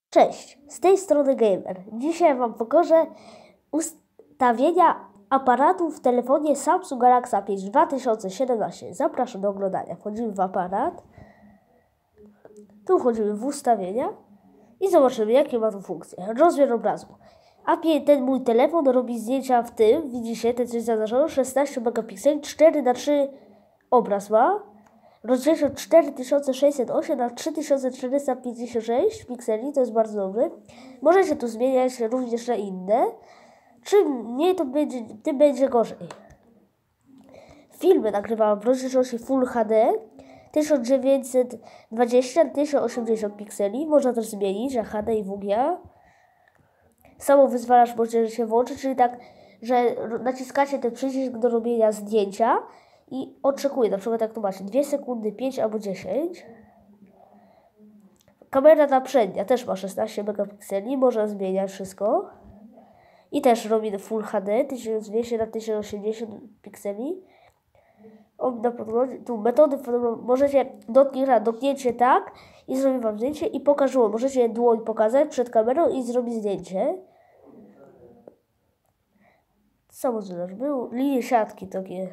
Cześć, z tej strony Gamer. Dzisiaj Wam pokażę ustawienia aparatu w telefonie Samsung Galaxy A5 2017. Zapraszam do oglądania. Wchodzimy w aparat. Tu wchodzimy w ustawienia i zobaczymy, jakie ma tu funkcje. Rozmiar obrazu. A5, ten mój telefon robi zdjęcia w tym, widzicie, ten coś zaznaczone, 16 megapikseli, 4:3 obraz ma. Rozdzielczość 4608 na 3456 pikseli, to jest bardzo dobry. Możecie tu zmieniać również na inne. Czym mniej, to tym będzie gorzej. Filmy nagrywam w rozdzielczości Full HD 1920 na 1080 pikseli. Można też zmienić na HD i WGA. Samo wyzwalacz możecie się włączyć, czyli tak, że naciskacie ten przycisk do robienia zdjęcia i oczekuję, na przykład jak tu macie 2 sekundy, 5 albo 10. Kamera naprzędnia też ma 16 megapikseli, można zmieniać wszystko. I też robi Full HD 1200 na 1080 pikseli. Na podglądzie, tu metody, możecie dotknięcie tak i zrobi Wam zdjęcie i pokażę. Możecie dłoń pokazać przed kamerą i zrobić zdjęcie. Samo też był. Linie siatki takie.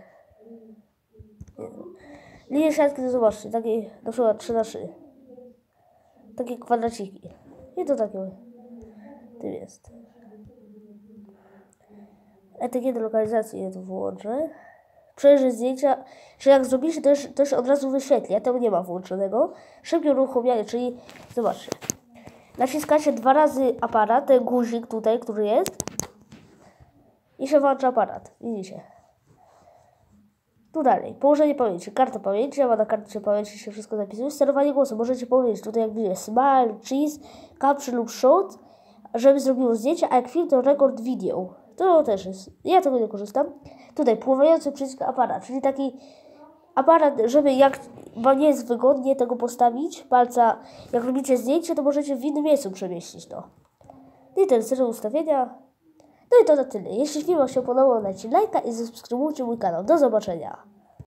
Linie siatki to zobaczcie, takie na przykład 3x3. Takie kwadraciki. I to takie tym jest. Etykiety lokalizacji ja tu włączę. Przejrzyj zdjęcia, że jak zrobicie, to już od razu wyświetli. Ja tego nie ma włączonego. Szybkie uruchomienie, czyli zobaczcie. Naciskacie 2 razy aparat, ten guzik tutaj, który jest. I się włącza aparat. Widzicie. Tu dalej. Położenie pamięci. Karta pamięci. Ja mam na karcie pamięci się wszystko zapisuje. Sterowanie głosu. Możecie powiedzieć tutaj, jak widzicie, smile, cheese, capture lub shot, żeby zrobiło zdjęcie, a jak film to rekord video. To też jest. Ja tego nie korzystam. Tutaj pływający przycisk aparat, czyli taki aparat, żeby jak Wam nie jest wygodnie tego postawić, palca, jak robicie zdjęcie, to możecie w innym miejscu przemieścić to. I ten cel ustawienia. No i to na tyle. Jeśli film Wam się podobał, dajcie lajka i subskrybujcie mój kanał. Do zobaczenia.